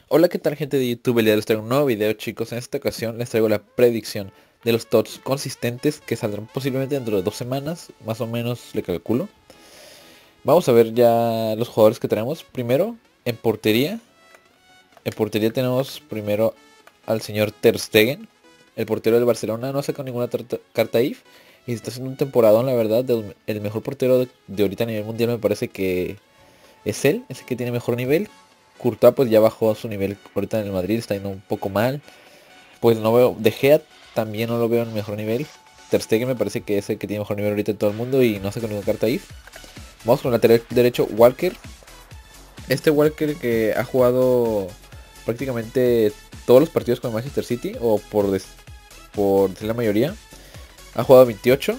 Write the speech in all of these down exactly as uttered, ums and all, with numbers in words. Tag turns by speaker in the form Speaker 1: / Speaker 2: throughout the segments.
Speaker 1: Hola, ¿qué tal, gente de YouTube? El día de hoy les traigo un nuevo video, chicos. En esta ocasión les traigo la predicción de los tots consistentes que saldrán posiblemente dentro de dos semanas, más o menos le calculo. Vamos a ver ya los jugadores que tenemos. Primero, en portería. En portería tenemos primero al señor Ter Stegen, el portero del Barcelona. No ha sacado ninguna tarta- carta I F y está haciendo un temporadón, la verdad. de- el mejor portero de, de ahorita a nivel mundial me parece que es él, es el que tiene mejor nivel. Courtois pues ya bajó su nivel ahorita en el Madrid, está yendo un poco mal. Pues no veo, De Gea también no lo veo en mejor nivel. Ter Stegen me parece que es el que tiene mejor nivel ahorita en todo el mundo y no sé con ninguna carta I F. Vamos con el lateral derecho, Walker. Este Walker que ha jugado prácticamente todos los partidos con el Manchester City, o por, des- por decir la mayoría. Ha jugado veintiocho.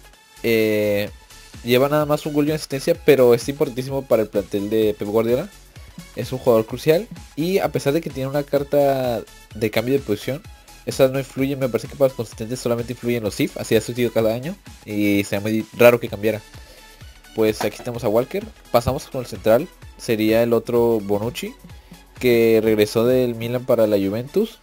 Speaker 1: Eh, Lleva nada más un gol y una asistencia, pero es importantísimo para el plantel de Pep Guardiola. Es un jugador crucial y a pesar de que tiene una carta de cambio de posición, esa no influye. Me parece que para los consistentes solamente influye en los I F, así ha sucedido cada año y sería muy raro que cambiara. Pues aquí tenemos a Walker. Pasamos con el central, sería el otro Bonucci, que regresó del Milan para la Juventus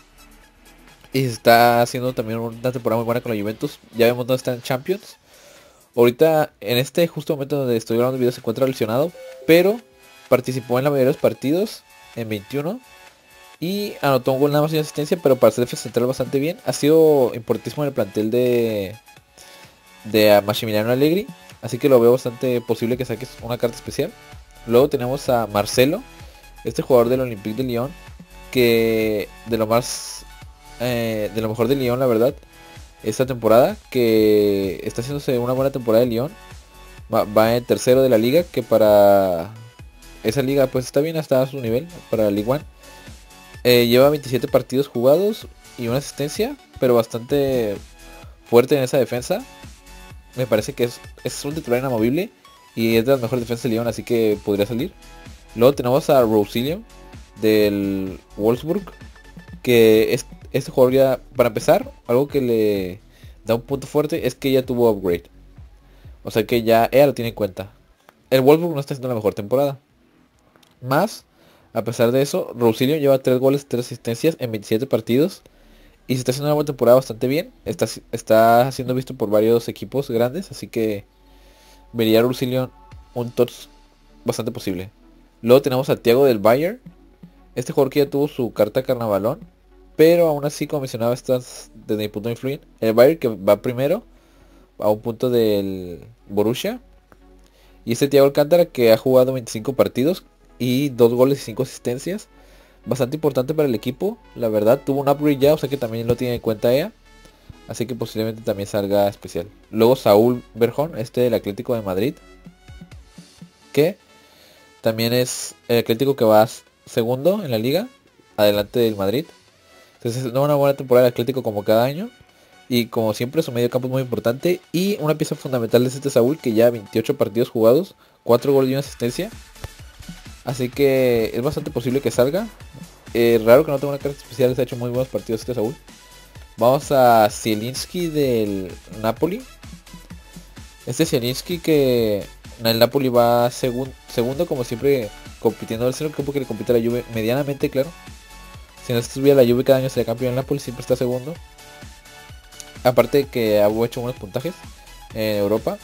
Speaker 1: y está haciendo también una temporada muy buena con la Juventus. Ya vemos dónde está en Champions. Ahorita, en este justo momento donde estoy grabando el video, se encuentra lesionado, pero participó en la mayoría de los partidos, en veintiuno, y anotó un gol nada más y una asistencia, pero para ser defensa central bastante bien. Ha sido importantísimo en el plantel de, de Massimiliano Allegri, así que lo veo bastante posible que saques una carta especial. Luego tenemos a Marcelo, este jugador del Olympique de Lyon, que de lo más, eh, de lo mejor de Lyon, la verdad, esta temporada, que está haciéndose una buena temporada de Lyon. Va, va en tercero de la liga, que para esa liga pues está bien, hasta a su nivel para la Ligue uno. Eh, lleva veintisiete partidos jugados y una asistencia, pero bastante fuerte en esa defensa. Me parece que es, es un titular inamovible y es de las mejores defensas de Lyon, así que podría salir. Luego tenemos a Rosilio del Wolfsburg, que es, este jugador ya, para empezar, algo que le da un punto fuerte es que ya tuvo upgrade. O sea que ya ella lo tiene en cuenta. El Wolfsburg no está haciendo la mejor temporada. Más, a pesar de eso, Rosilio lleva tres goles, tres asistencias en veintisiete partidos. Y se está haciendo una buena temporada bastante bien. Está, está siendo visto por varios equipos grandes. Así que vería a Rosilio un touch bastante posible. Luego tenemos a Thiago del Bayern. Este jugador que ya tuvo su carta carnavalón. Pero aún así, como mencionaba, estas desde mi punto de influyen. El Bayern que va primero a un punto del Borussia. Y este Thiago Alcántara que ha jugado veinticinco partidos y dos goles y cinco asistencias. Bastante importante para el equipo. La verdad, tuvo un upgrade ya, o sea que también lo tiene en cuenta ella. Así que posiblemente también salga especial. Luego Saúl Berjón, este del Atlético de Madrid. Que también es el Atlético que va segundo en la liga. Adelante del Madrid. Entonces es una buena temporada del Atlético como cada año. Y como siempre su medio campo es muy importante. Y una pieza fundamental de este Saúl que ya veintiocho partidos jugados. cuatro goles y una asistencia. Así que es bastante posible que salga. Eh, raro que no tenga una carta especial, se ha hecho muy buenos partidos este Saúl. Vamos a Zielinski del Napoli. Este Zielinski que en el Napoli va segun, segundo como siempre compitiendo. Es el equipo que le compite a la Juve medianamente, claro. Si no estuviera la Juve cada año sería campeón. El Napoli siempre está segundo. Aparte que ha hecho buenos puntajes en Europa.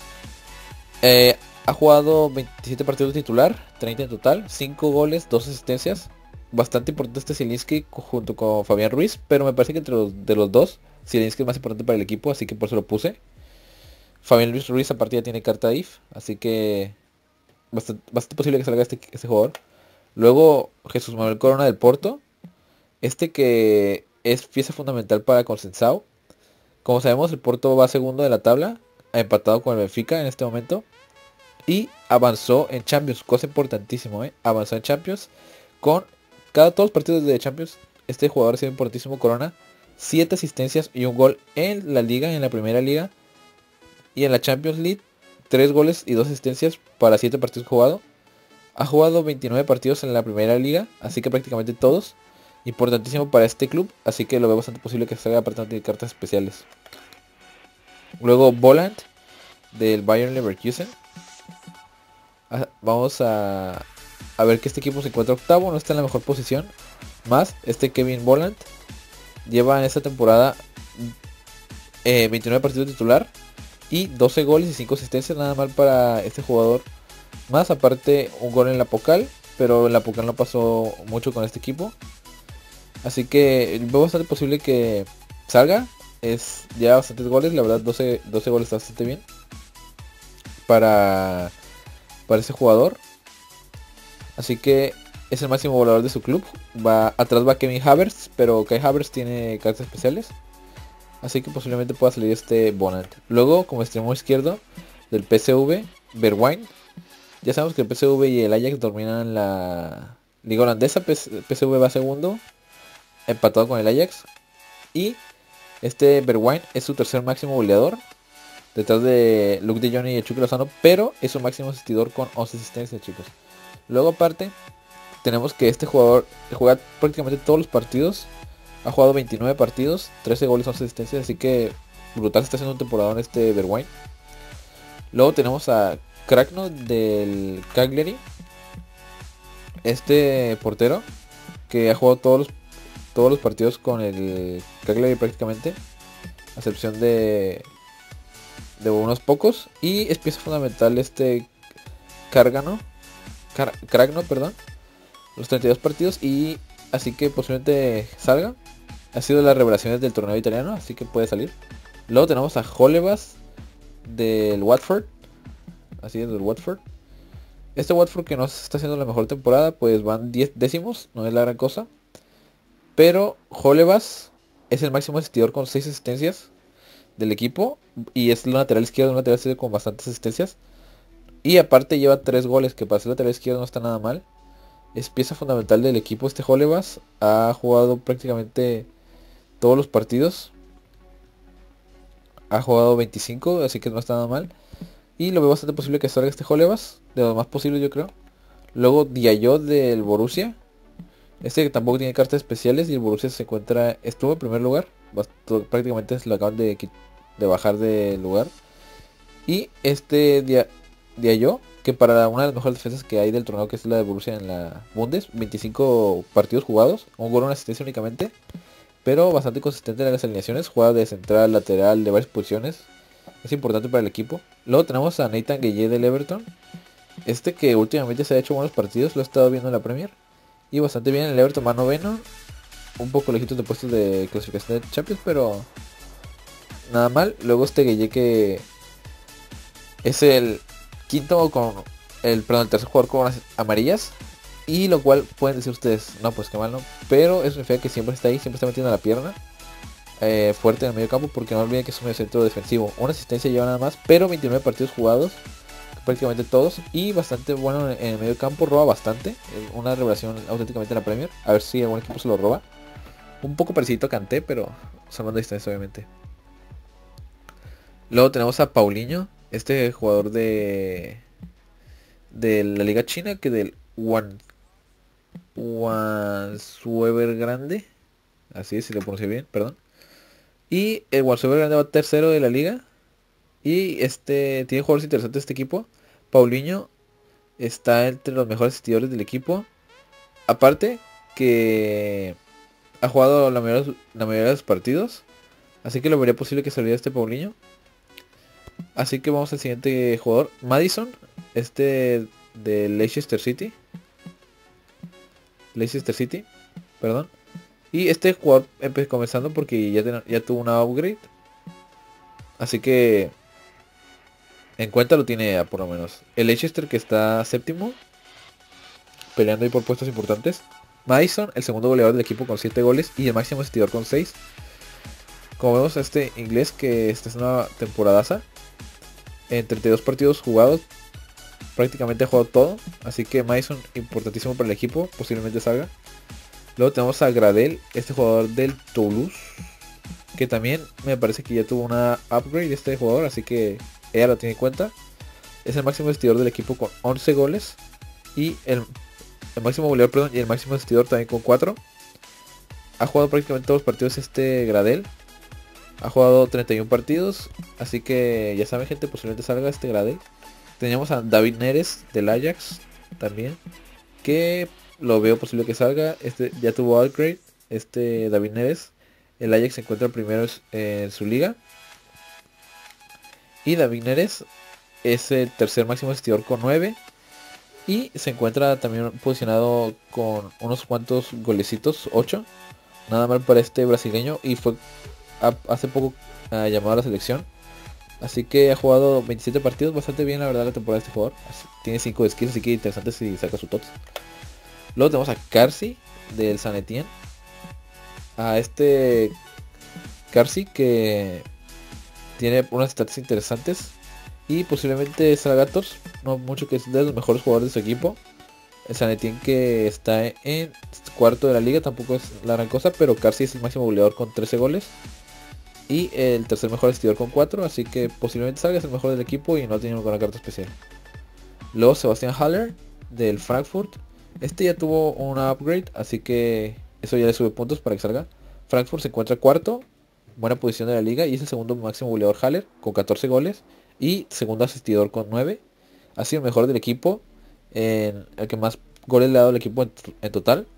Speaker 1: Eh, ha jugado veintisiete partidos de titular, treinta en total, cinco goles, dos asistencias. Bastante importante este Zielinski junto con Fabián Ruiz, pero me parece que entre los de los dos, Zielinski es más importante para el equipo, así que por eso lo puse. Fabián Luis Ruiz aparte ya tiene carta I F, así que bastante, bastante posible que salga este, este jugador. Luego Jesús Manuel Corona del Porto, este que es pieza fundamental para Consensao. Como sabemos, el Porto va segundo de la tabla, empatado con el Benfica en este momento. Y avanzó en Champions, cosa importantísimo, ¿eh? Avanzó en Champions con cada todos los partidos de Champions. Este jugador ha sido importantísimo, Corona. siete asistencias y un gol en la liga, en la primera liga. Y en la Champions League, tres goles y dos asistencias para siete partidos jugados. Ha jugado veintinueve partidos en la primera liga, así que prácticamente todos. Importantísimo para este club, así que lo veo bastante posible que salga aparte de cartas especiales. Luego Volant del Bayern Leverkusen. Ah, vamos a a ver que este equipo se encuentra octavo, no está en la mejor posición. Más este Kevin Volland lleva en esta temporada eh, veintinueve partidos titular y doce goles y cinco asistencias, nada mal para este jugador. Más aparte un gol en la Pocal, pero en la Pocal no pasó mucho con este equipo. Así que veo bastante posible que salga. Es ya bastantes goles, la verdad doce, doce goles está bastante bien para, para ese jugador. Así que es el máximo goleador de su club. Va, atrás va Kevin Havertz, pero Kai Havertz tiene cartas especiales. Así que posiblemente pueda salir este Bonald. Luego, como extremo izquierdo del P S V, Bergwijn. Ya sabemos que el P S V y el Ajax dominan la liga holandesa. P S V va segundo, empatado con el Ajax. Y este Bergwijn es su tercer máximo goleador, detrás de Luke de Jong y el Chucky Lozano, pero es su máximo asistidor con once asistencias, chicos. Luego aparte tenemos que este jugador juega prácticamente todos los partidos. Ha jugado veintinueve partidos, trece goles, once asistencias, así que brutal está haciendo un temporada en este Bergwijn. Luego tenemos a Crackno del Cagliari, este portero que ha jugado todos los, todos los partidos con el Cagliari prácticamente, a excepción de, de unos pocos. Y es pieza fundamental este Cárgano, Car Crackno, perdón, los treinta y dos partidos, y así que posiblemente salga. Ha sido las revelaciones del torneo italiano, así que puede salir. Luego tenemos a Holebas del Watford. Así es, del Watford. Este Watford que no está haciendo la mejor temporada, pues van diez décimos, no es la gran cosa. Pero Holebas es el máximo asistidor con seis asistencias del equipo. Y es el lateral izquierdo, un lateral izquierdo con bastantes asistencias. Y aparte lleva tres goles, que para ser lateral izquierdo no está nada mal. Es pieza fundamental del equipo este Holebas. Ha jugado prácticamente todos los partidos. Ha jugado veinticinco, así que no está nada mal. Y lo veo bastante posible que salga este Holebas, de lo más posible yo creo. Luego Diallo del Borussia. Este tampoco tiene cartas especiales y el Borussia se encuentra, estuvo en primer lugar. Prácticamente se lo acaban de, de bajar de lugar. Y este Dia, Diallo, que para una de las mejores defensas que hay del torneo, que es la de Borussia en la Bundes, veinticinco partidos jugados, un gol, una asistencia únicamente, pero bastante consistente en las alineaciones, juega de central, lateral, de varias posiciones. Es importante para el equipo. Luego tenemos a Nathan Gueye del Everton. Este que últimamente se ha hecho buenos partidos, lo he estado viendo en la Premier. Y bastante bien, el Everton va noveno. Un poco lejitos de puestos de clasificación de Champions, pero nada mal. Luego este Gueye que es el quinto con el, perdón, el tercer jugador con las amarillas. Y lo cual pueden decir ustedes, no pues qué mal, no. Pero es un fea que siempre está ahí, siempre está metiendo la pierna. Eh, fuerte en el medio campo, porque no olviden que es un centro defensivo. Una asistencia lleva nada más, pero veintinueve partidos jugados, prácticamente todos, y bastante bueno en el medio campo, roba bastante. Una revelación auténticamente en la Premier. A ver si algún equipo se lo roba. Un poco parecido a Kanté, pero salvando distancia obviamente. Luego tenemos a Paulinho, este jugador de de la liga china, que del Wan Wansuever Grande, así es, si lo pronuncio bien, perdón. Y el Wansuever Grande va tercero de la liga. Y este tiene jugadores interesantes este equipo. Paulinho está entre los mejores asistidores del equipo. Aparte que ha jugado la mayoría, la mayoría de los partidos. Así que lo vería posible que saliera este Paulinho. Así que vamos al siguiente jugador. Maddison. Este de Leicester City. Leicester City. Perdón. Y este jugador empezó comenzando porque ya, ten, ya tuvo una upgrade. Así que en cuenta lo tiene por lo menos. El Leicester que está séptimo, peleando ahí por puestos importantes. Maddison, el segundo goleador del equipo con siete goles y el máximo asistidor con seis. Como vemos a este inglés que está haciendo una temporadaza. En treinta y dos partidos jugados, prácticamente ha jugado todo. Así que Maddison importantísimo para el equipo, posiblemente salga. Luego tenemos a Gradel, este jugador del Toulouse, que también me parece que ya tuvo una upgrade este jugador, así que ella lo tiene en cuenta. Es el máximo asistidor del equipo con once goles. Y el, el máximo goleador, perdón, y el máximo asistidor también con cuatro. Ha jugado prácticamente todos los partidos este Gradel. Ha jugado treinta y uno partidos. Así que ya saben, gente, posiblemente salga este Gradel. Teníamos a David Neres del Ajax también. que lo veo posible que salga. Este ya tuvo upgrade, este David Neres. El Ajax se encuentra primero en su liga. Y David Neres es el tercer máximo asistidor con nueve. Y se encuentra también posicionado con unos cuantos golecitos, ocho. Nada mal para este brasileño. Y fue a, hace poco uh, llamado a la selección. Así que ha jugado veintisiete partidos, bastante bien la verdad la temporada de este jugador. Así, tiene cinco de skills, así que interesante si saca su tots. Luego tenemos a Carsi del San Etienne. A este Carsi que tiene unas stats interesantes. Y posiblemente salga tots. No mucho, que es de los mejores jugadores de su equipo. El San Etienne que está en cuarto de la liga, tampoco es la gran cosa. Pero Carsi es el máximo goleador con trece goles. Y el tercer mejor asistidor con cuatro, así que posiblemente salga, es el mejor del equipo y no tiene ninguna carta especial. Luego Sebastián Haller del Frankfurt. Este ya tuvo una upgrade, así que eso ya le sube puntos para que salga. Frankfurt se encuentra cuarto, buena posición de la liga, y es el segundo máximo goleador Haller con catorce goles. Y segundo asistidor con nueve. Ha sido el mejor del equipo, en el que más goles le ha dado al equipo en, en total.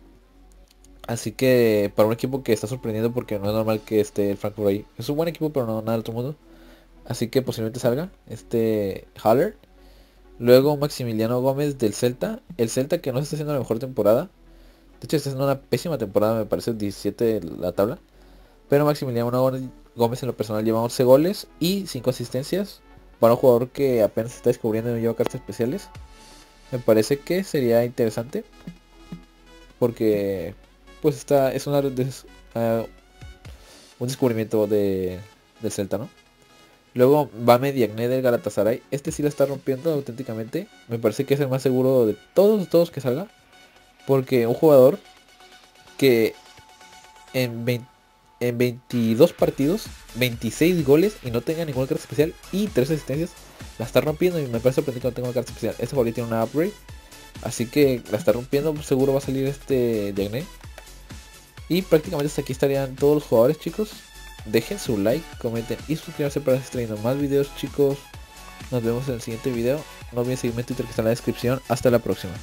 Speaker 1: Así que para un equipo que está sorprendiendo, porque no es normal que esté el Frankfurt ahí. Es un buen equipo, pero no nada del otro mundo. Así que posiblemente salga este Haller. Luego Maximiliano Gómez del Celta. El Celta que no se está haciendo la mejor temporada. De hecho está haciendo una pésima temporada, me parece diecisiete la tabla. Pero Maximiliano Gómez en lo personal lleva once goles y cinco asistencias. Para un jugador que apenas se está descubriendo y no lleva cartas especiales. Me parece que sería interesante. Porque pues está, es una, des, uh, un descubrimiento de, del Celta, ¿no? Luego Bame Diagne del Galatasaray. Este sí la está rompiendo auténticamente. Me parece que es el más seguro de todos, todos que salga. Porque un jugador que en, veinte, en veintidós partidos, veintiséis goles y no tenga ninguna carta especial y tres asistencias, la está rompiendo. Y me parece sorprendente que no tenga una carta especial. Este jugador tiene una upgrade, así que la está rompiendo. Seguro va a salir este Diagne. Y prácticamente hasta aquí estarían todos los jugadores, chicos. Dejen su like, comenten y suscribirse para seguir trayendo más videos, chicos. Nos vemos en el siguiente video. No olviden seguirme en Twitter, que está en la descripción. Hasta la próxima.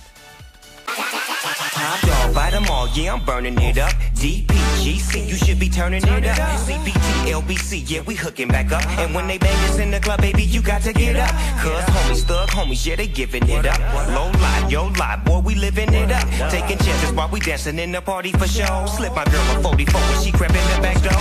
Speaker 2: Top dog, fight them all, yeah, I'm burning it up. D P G C, you should be turning it up. C B T, L B C, yeah, we hooking back up. And when they bang us in the club, baby, you got to get up. Cause homies, thug homies, yeah, they giving it up. Low lie, yo lie, boy, we living it up. Taking chances while we dancing in the party for show. Slip my girl a forty-four when she crept in the back door.